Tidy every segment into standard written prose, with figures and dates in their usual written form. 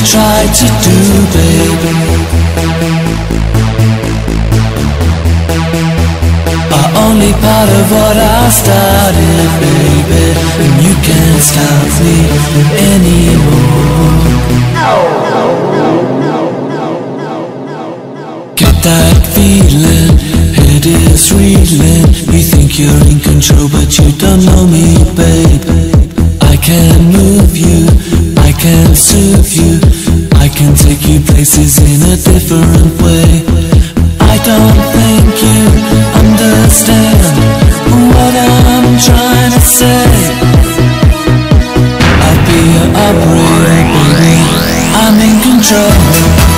try to do, babe, are only part of what I started, baby. And you can't stop me anymore. Get that feeling, head is reeling. You think you're in control but you don't know me, babe. I can move you, I can soothe you, I can take you places in a different way. I don't think you understand what I'm trying to say. I'll be your operator, baby, I'm in control.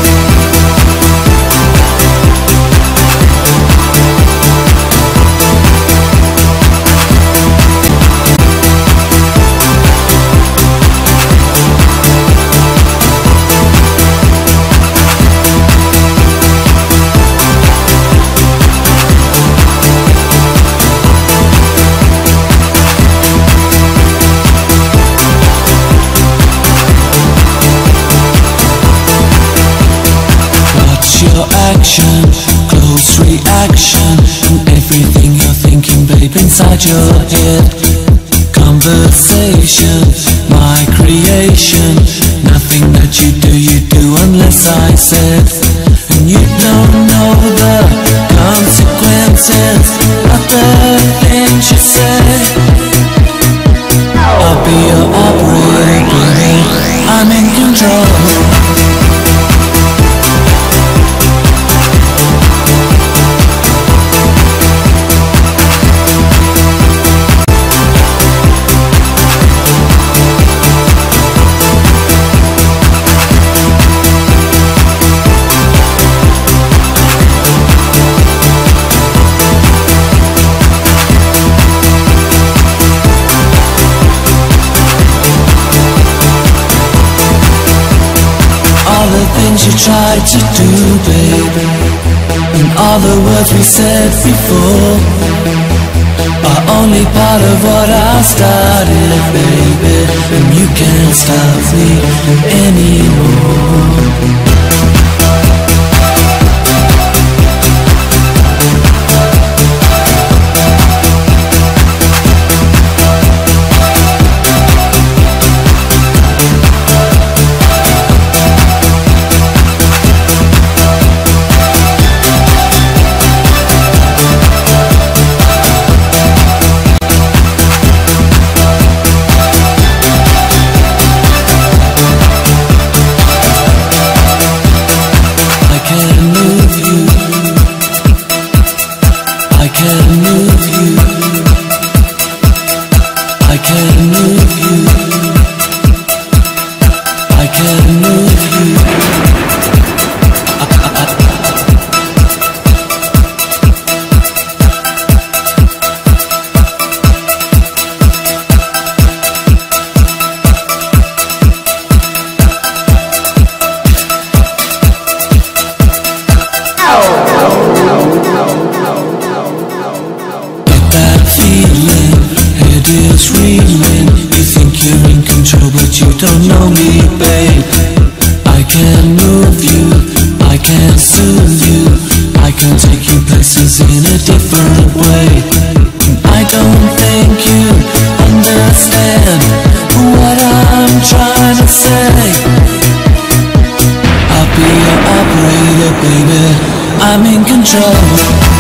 Your action, close reaction, and everything you're thinking, babe, inside your head. Conversation, my creation. Nothing that you do unless I said. And you don't know the consequences of the things you say. I'll be your operator, baby, I'm in control. You tried to do, babe, and all the words we said before are only part of what I started, baby. And you can't stop me anymore. Don't know me, babe. I can move you, I can soothe you, I can take you places in a different way. I don't think you understand what I'm trying to say. I'll be your operator, baby, I'm in control.